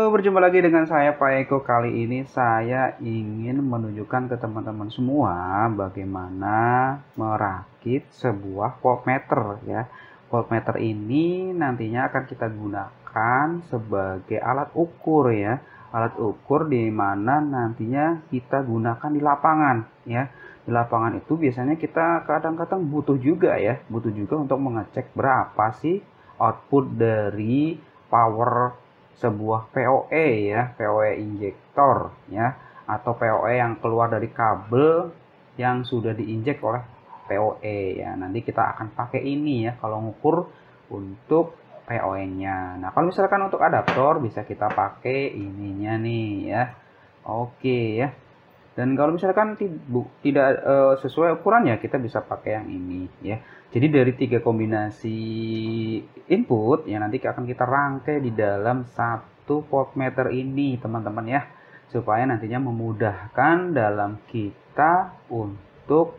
berjumpa lagi dengan saya Pak Eko. Kali ini saya ingin menunjukkan ke teman-teman semua bagaimana merakit sebuah voltmeter ya. Voltmeter ini nantinya akan kita gunakan sebagai alat ukur ya. Alat ukur di mana nantinya kita gunakan di lapangan ya. Di lapangan itu biasanya kita kadang-kadang butuh juga ya, butuh juga untuk mengecek berapa sih output dari power sebuah PoE ya, PoE injektor ya, atau PoE yang keluar dari kabel yang sudah diinjek oleh PoE ya. Nanti kita akan pakai ini ya kalau ngukur untuk PoE-nya. Nah, kalau misalkan untuk adaptor bisa kita pakai ininya nih ya. Oke ya. Dan kalau misalkan tidak sesuai ukurannya, kita bisa pakai yang ini ya. Jadi dari 3 kombinasi input yang nanti akan kita rangkai di dalam satu voltmeter ini teman-teman ya, supaya nantinya memudahkan dalam kita untuk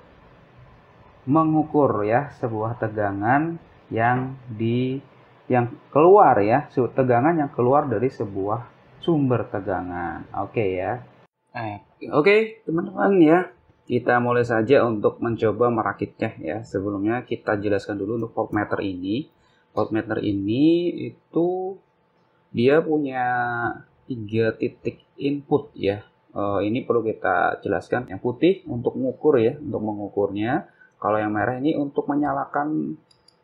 mengukur ya sebuah tegangan yang keluar ya, tegangan yang keluar dari sebuah sumber tegangan. Oke ya. Oke, teman-teman ya, kita mulai saja untuk mencoba merakitnya ya. Sebelumnya kita jelaskan dulu untuk voltmeter ini. Voltmeter ini itu dia punya 3 titik input ya. Ini perlu kita jelaskan. Yang putih untuk mengukur ya, untuk mengukurnya. Kalau yang merah ini untuk menyalakan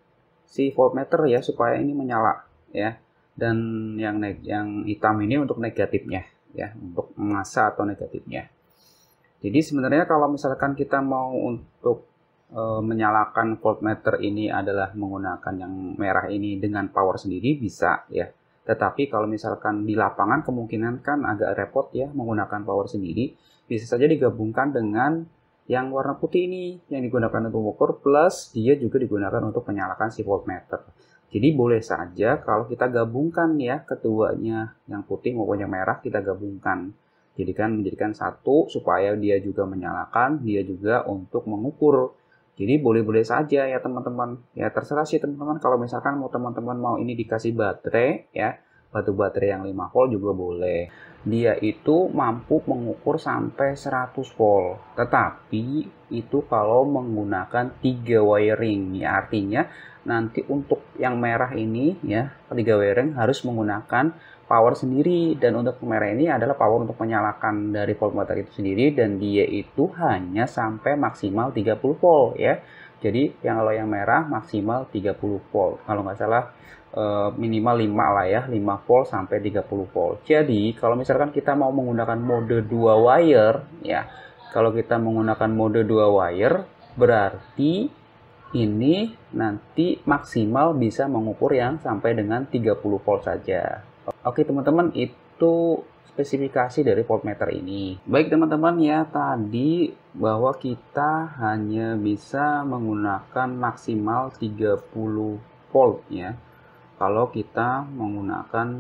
si voltmeter ya, supaya ini menyala ya. Dan yang hitam ini untuk negatifnya ya, untuk massa atau negatifnya. Jadi sebenarnya kalau misalkan kita mau untuk menyalakan voltmeter ini adalah menggunakan yang merah ini dengan power sendiri bisa ya. Tetapi kalau misalkan di lapangan kemungkinan kan agak repot ya menggunakan power sendiri, bisa saja digabungkan dengan yang warna putih ini yang digunakan untuk mengukur, plus dia juga digunakan untuk menyalakan si voltmeter. Jadi boleh saja kalau kita gabungkan ya keduanya, yang putih maupun yang merah kita gabungkan. Menjadikan satu supaya dia juga menyalakan, dia juga untuk mengukur. Jadi boleh-boleh saja ya teman-teman. Ya terserah sih teman-teman, kalau misalkan teman-teman mau ini dikasih baterai ya, baterai yang 5 volt juga boleh. Dia itu mampu mengukur sampai 100 volt. Tetapi itu kalau menggunakan 3 wiring. Ya, artinya nanti untuk yang merah ini ya, 3 wiring harus menggunakan power sendiri, dan untuk merah ini adalah power untuk menyalakan dari voltmeter itu sendiri, dan dia itu hanya sampai maksimal 30 volt ya. Jadi kalau yang merah maksimal 30 volt. Kalau nggak salah minimal 5 lah ya, 5 volt sampai 30 volt. Jadi kalau misalkan kita mau menggunakan mode 2 wire ya, kalau kita menggunakan mode 2 wire berarti ini nanti maksimal bisa mengukur yang sampai dengan 30 volt saja. Oke teman-teman, itu spesifikasi dari voltmeter ini. Baik teman-teman ya, tadi bahwa kita hanya bisa menggunakan maksimal 30 volt ya, kalau kita menggunakan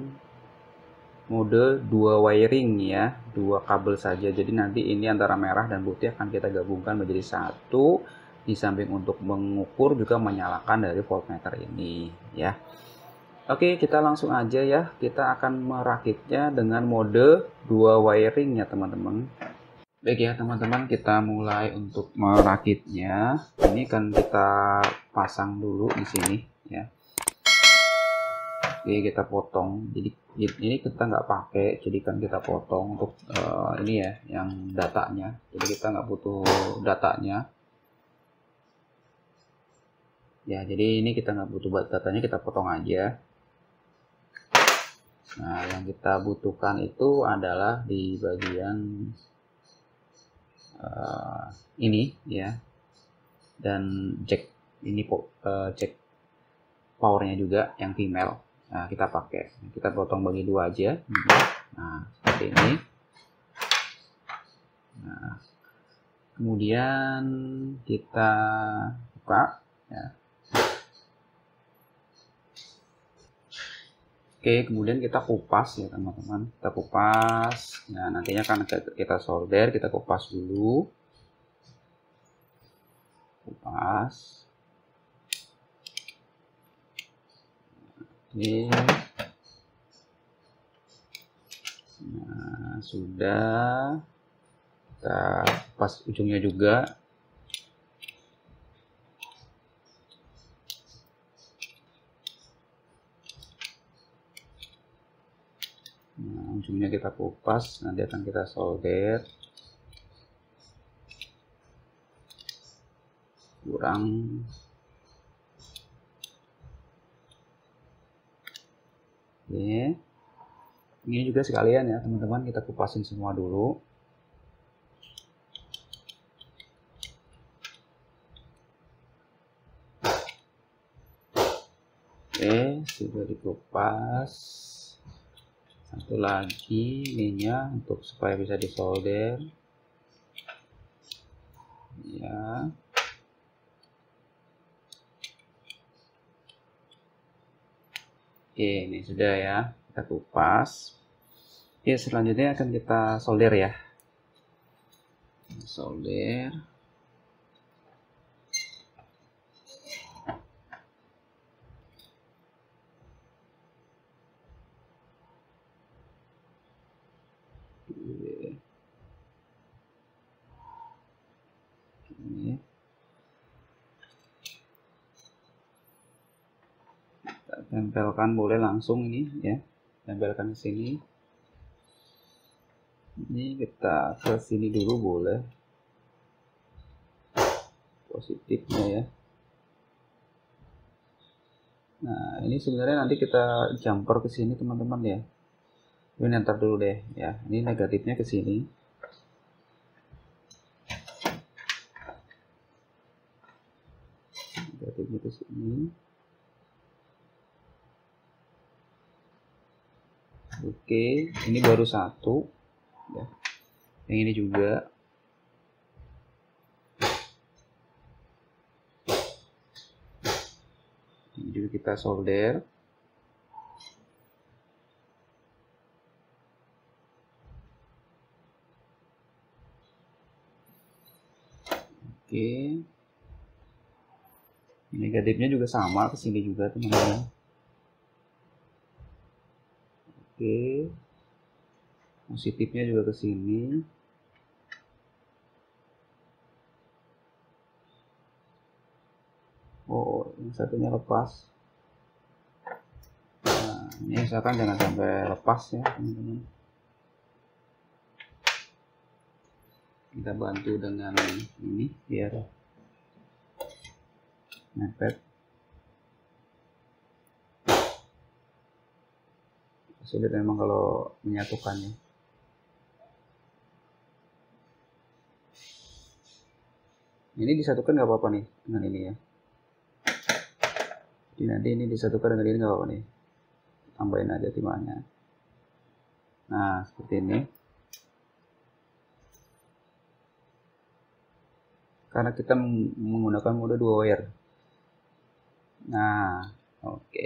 mode 2 wiring ya, 2 kabel saja. Jadi nanti ini antara merah dan putih akan kita gabungkan menjadi satu, di samping untuk mengukur juga menyalakan dari voltmeter ini ya. Oke, kita langsung aja ya, kita akan merakitnya dengan mode 2 wiring ya teman-teman. Baik ya teman-teman, kita mulai untuk merakitnya. Ini kan kita pasang dulu di sini ya. Oke, kita potong. Jadi ini kita nggak pakai, jadi kan kita potong untuk ini ya, yang datanya. Jadi kita nggak butuh datanya. Ya, jadi ini kita nggak butuh datanya, kita potong aja. Nah, yang kita butuhkan itu adalah di bagian ini ya, dan jack ini jack powernya juga yang female. Nah, kita pakai, kita potong bagi 2 aja. Nah, seperti ini. Nah, kemudian kita buka ya. Oke, kemudian kita kupas ya teman-teman, kita kupas. Nah, nantinya kan kita solder, kita kupas dulu, kupas. Oke. Nah, sudah. Kita pas ujungnya juga. Nah, ujungnya kita kupas, nanti akan kita solder. Kurang. Oke. Ini juga sekalian ya teman-teman, kita kupasin semua dulu. Oke, sudah dikupas. Satu lagi ininya untuk supaya bisa disolder. Ya. Oke, ini sudah ya, kita kupas. Oke, selanjutnya akan kita solder ya. Solder. Ini. Kita tempelkan, boleh langsung ini ya. Tempelkan ke sini. Ini kita ke sini dulu boleh. Positifnya ya. Nah, ini sebenarnya nanti kita jumper ke sini teman-teman ya. Ini ntar dulu deh ya. Ini negatifnya ke sini. Negatifnya ke sini. Oke, ini baru satu ya. Yang ini juga. Ini juga kita solder. Oke. Negatifnya juga sama ke sini juga teman-teman. Oke. Positifnya juga ke sini. Oh, yang satunya lepas. Nah, ini misalkan jangan sampai lepas ya teman-teman. Kita bantu dengan ini biar mepet. Sulit memang kalau menyatukannya. Ini disatukan nggak apa-apa nih dengan ini ya. Jadi nanti ini disatukan dengan ini nggak apa-apa nih. Tambahin aja timahnya. Nah, seperti ini. Karena kita menggunakan mode 2 wire. Nah, oke.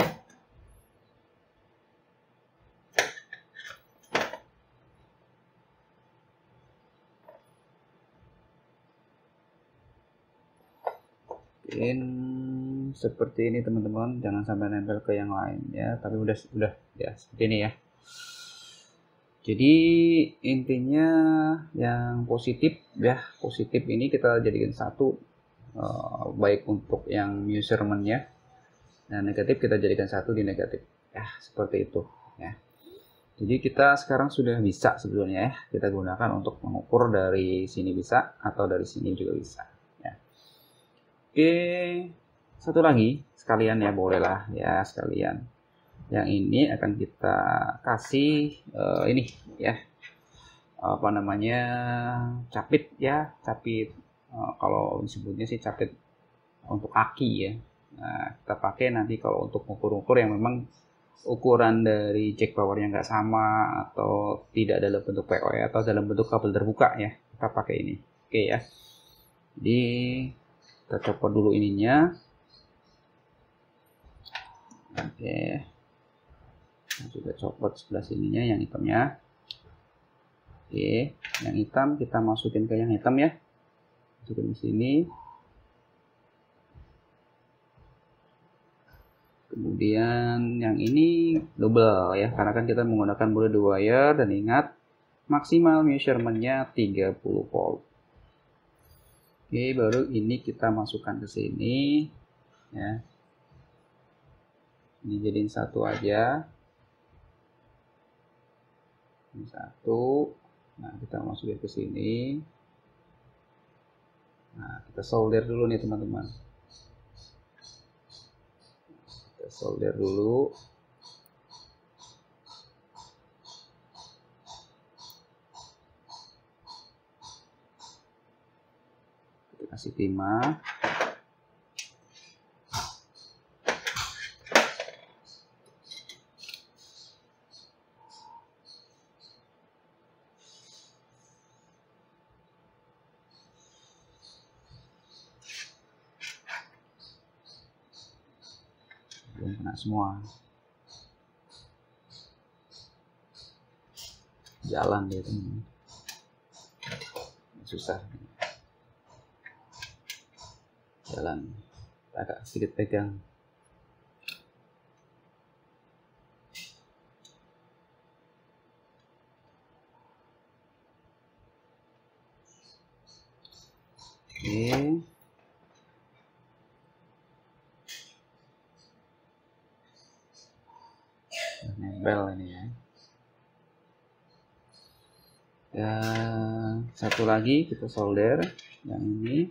Seperti ini teman-teman, jangan sampai nempel ke yang lain ya, tapi udah ya seperti ini ya. Jadi intinya yang positif ya, positif ini kita jadikan satu, baik untuk yang measurement ya, dan negatif kita jadikan satu di negatif ya, seperti itu ya. Jadi kita sekarang sudah bisa sebetulnya ya, kita gunakan untuk mengukur dari sini bisa atau dari sini juga bisa ya. Oke, satu lagi sekalian ya, bolehlah ya sekalian. Yang ini akan kita kasih ini ya, apa namanya, capit ya, capit, kalau disebutnya sih capit untuk aki ya. Nah, kita pakai nanti kalau untuk ukur-ukur yang memang ukuran dari jack powernya nggak sama atau tidak dalam bentuk POE atau dalam bentuk kabel terbuka ya, kita pakai ini. Oke ya. Jadi kita copot dulu ininya. Oke. Kita juga copot sebelah sininya yang hitamnya. Oke, yang hitam kita masukin ke yang hitam ya. Masukin di sini. Kemudian yang ini double ya, karena kan kita menggunakan mode 2 wire, dan ingat maksimal measurement-nya 30 volt. Oke, baru ini kita masukkan ke sini ya. Ini jadiin satu aja. Ini satu. Nah, kita masukin ke sini. Nah, kita solder dulu nih teman-teman. Kita solder dulu. Kita kasih timah. Belum kena semua. Jalan dia teman. Susah. Jalan. Agak sedikit pegang. Oke. Nempel ini ya. Dan satu lagi kita solder yang ini.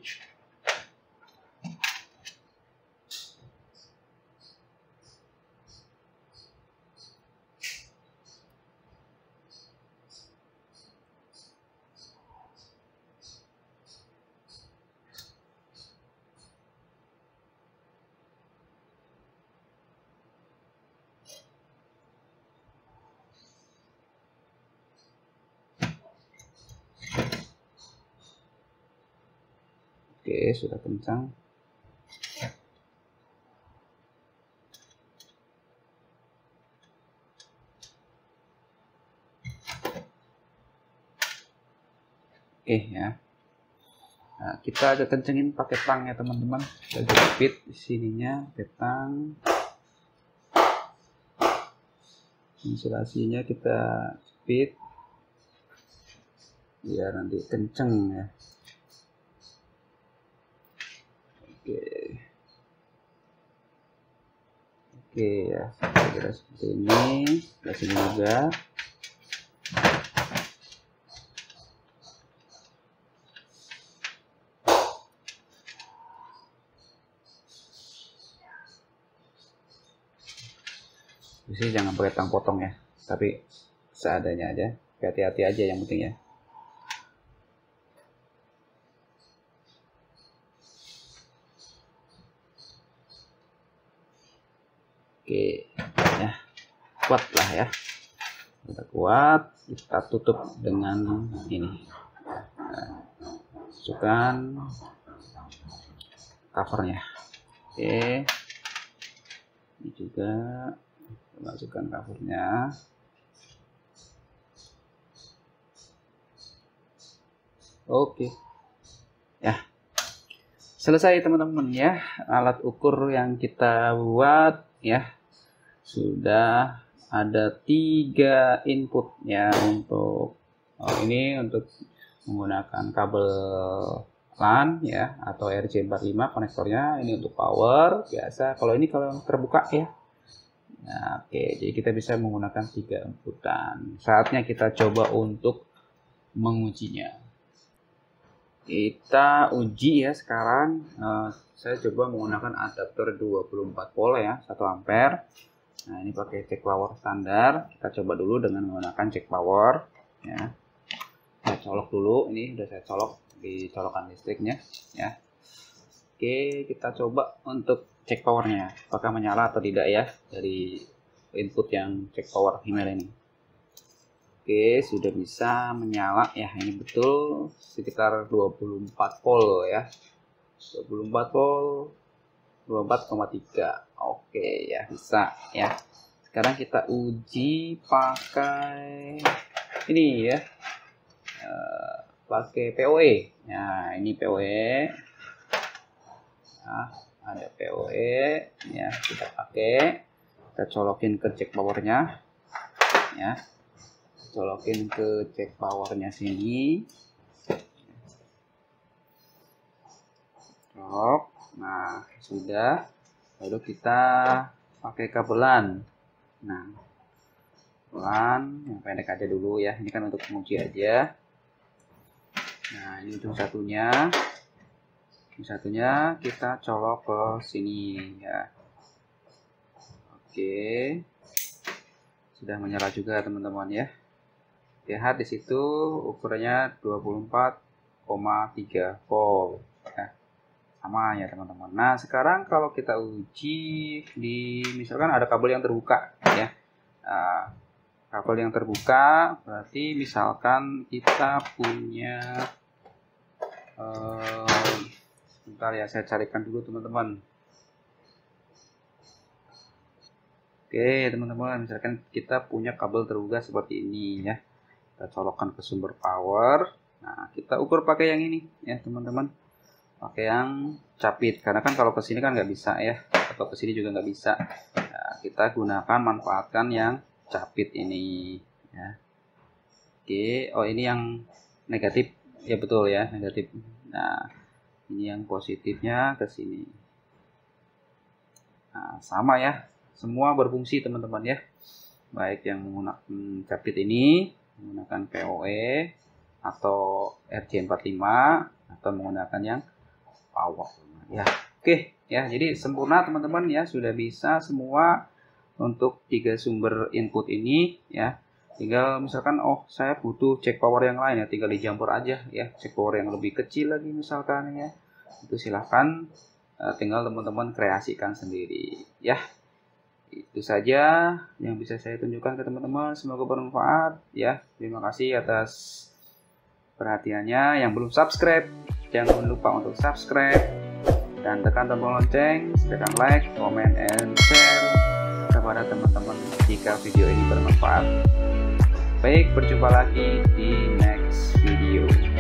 Oke, sudah kencang. Oke ya. Nah, kita agak kencengin pakai tang ya teman-teman. Kita jepit di sininya pakai tang. Insulasinya kita jepit biar nanti kenceng ya. Oke ya, kira-kira seperti ini. Di sini juga. Jadi jangan pakai tang potong ya, tapi seadanya aja. Hati-hati aja yang penting ya. Oke, ya kuat lah ya. Kita kuat, kita tutup dengan ini. Masukkan covernya. Oke, ini juga masukkan covernya. Oke, ya selesai teman-teman ya, alat ukur yang kita buat ya. Sudah ada 3 input ya untuk ini untuk menggunakan kabel LAN ya atau RJ45 konektornya. Ini untuk power biasa. Kalau ini kalau terbuka ya. Nah, oke, jadi kita bisa menggunakan 3 inputan. Saatnya kita coba untuk mengujinya. Kita uji ya sekarang. Saya coba menggunakan adapter 24 volt ya, 1 ampere. Nah, ini pakai cek power standar. Kita coba dulu dengan menggunakan cek power ya. Saya colok dulu, ini udah saya colok di colokan listriknya ya. Oke, kita coba untuk cek powernya apakah menyala atau tidak ya dari input yang cek power email ini. Oke, sudah bisa menyala ya. Ini betul sekitar 24 volt ya. 24 volt 24,3. Oke ya, bisa ya. Sekarang kita uji pakai ini ya. Pakai PoE. Nah, ini PoE. Nah, ada PoE ya, kita pakai. Kita colokin ke cek powernya ya. colokin ke cek powernya sini. Nah, sudah. Lalu kita pakai kabelan. Nah, kabelan yang pendek aja dulu ya. Ini kan untuk menguji aja. Nah, ini ujung satunya. Ujung satunya kita colok ke sini ya. Oke. Sudah menyala juga teman-teman ya. Lihat di situ ukurannya 24,3 volt ya. Sama ya teman-teman. Nah, sekarang kalau kita uji di misalkan ada kabel yang terbuka ya. Kabel yang terbuka berarti misalkan kita punya bentar ya, saya carikan dulu teman-teman. Oke teman-teman, misalkan kita punya kabel terbuka seperti ini ya. Kita colokkan ke sumber power. Nah, kita ukur pakai yang ini ya teman-teman. Pakai yang capit, karena kan kalau ke sini kan nggak bisa ya, atau ke sini juga nggak bisa. Nah, kita gunakan manfaatkan yang capit ini ya. Oke, oh ini yang negatif ya, betul ya, negatif. Nah, ini yang positifnya ke sini. Nah, sama ya, semua berfungsi teman-teman ya. Baik yang menggunakan capit ini, menggunakan PoE atau RJ45 atau menggunakan yang power ya. Oke ya, jadi sempurna teman-teman ya, sudah bisa semua untuk 3 sumber input ini ya. Tinggal misalkan saya butuh cek power yang lain ya, tinggal dijumper aja ya, cek power yang lebih kecil lagi misalkan ya, itu silahkan tinggal teman-teman kreasikan sendiri ya. Itu saja yang bisa saya tunjukkan ke teman-teman, semoga bermanfaat ya. Terima kasih atas perhatiannya. Yang belum subscribe, jangan lupa untuk subscribe dan tekan tombol lonceng, tekan like, comment, and share kepada teman-teman jika video ini bermanfaat. Baik, berjumpa lagi di next video.